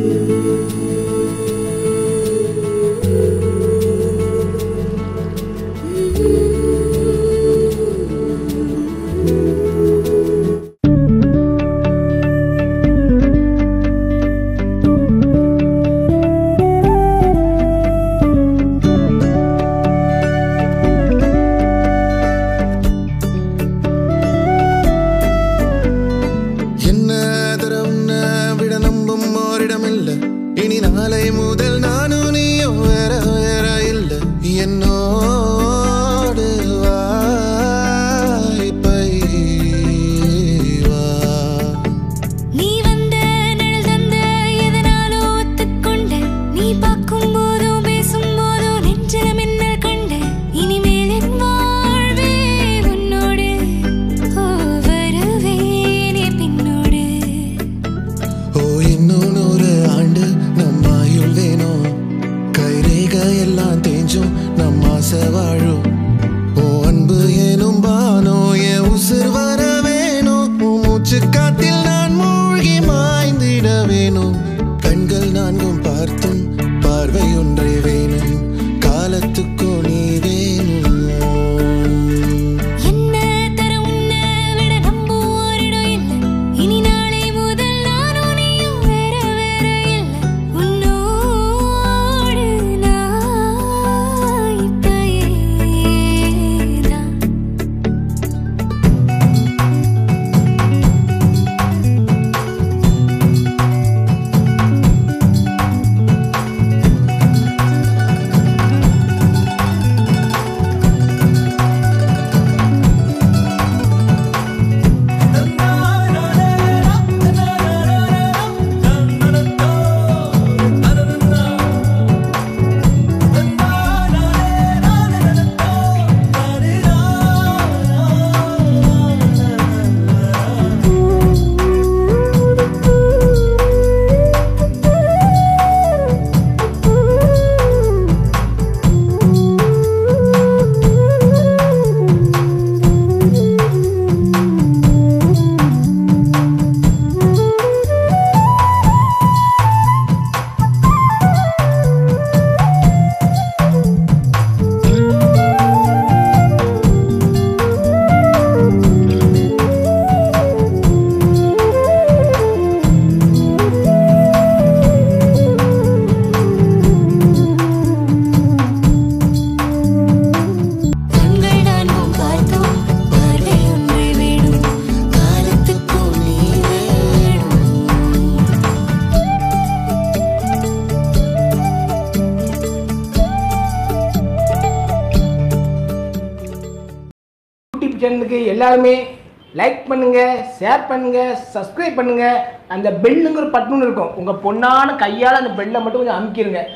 இனி நாளை முதல் நானும் நீயும் வேற வேற இல்ல என்னோடு வாய்ப்பை வா நீ வந்த நிழல் தந்த எதனாலோ ஒத்துக்கொண்ட நீ பார்க்கும் போதோ பேசும் போதோ நெஞ்சில மின்னல் கண்ட இனிமேல் என் வாழ்வே உன்னோடு வருவேனே பின்னோடு ஓ இன்னும் ஒரு ஆண்டு நம்ம ஆயுள் வேணும் கைரேக எல்லாம் தேஞ்சும் நம்ம ஆசை வாழும் ஓ அன்பு ஏனும் பானோ என் உசுர் வர வேணும் மூச்சு காத்தில் நான் மூழ்கி மாய்ந்திட வேணும் கண்கள் நான்கும் பார்த்தும் பார்வை ஒன்றே வேணும் காலத்துக்கும் நீ வேணும் என்ன தர உன்னை விட நம்ப ஓரிடம் இல்லை இனி நாளை முதல் நானும் நீயும் வேற வேற இல்லை உன்னோடு நான் இப்பயேதான் சேனலுக்கு எல்லாருமே லைக் பண்ணுங்க, ஷேர் பண்ணுங்க, சப்ஸ்கிரைப் பண்ணுங்க. அந்த பெல்லுங்கிற பட்டன் இருக்கும், உங்க பொண்ணான கையால் அந்த பெல்லை மட்டும் கொஞ்சம் அமுக்கிடுங்க.